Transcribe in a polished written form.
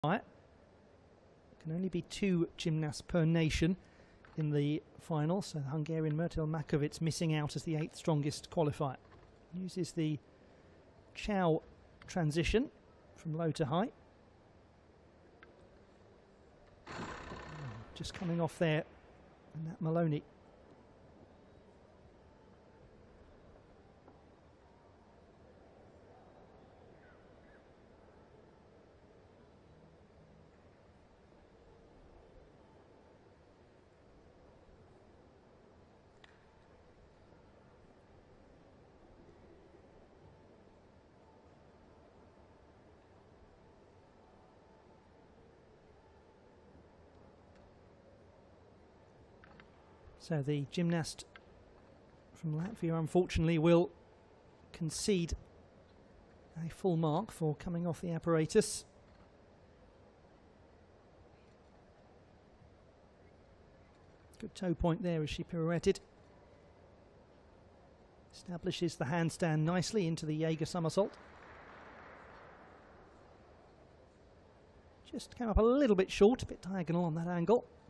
Can only be 2 gymnasts per nation in the final, so the Hungarian Murtel Makovic missing out as the 8th strongest qualifier. Uses the chow transition from low to high. Just coming off there, and that Maloney. So the gymnast from Latvia unfortunately will concede a full mark for coming off the apparatus. Good toe point there as she pirouetted. Establishes the handstand nicely into the Jaeger somersault. Just came up a little bit short, a bit diagonal on that angle.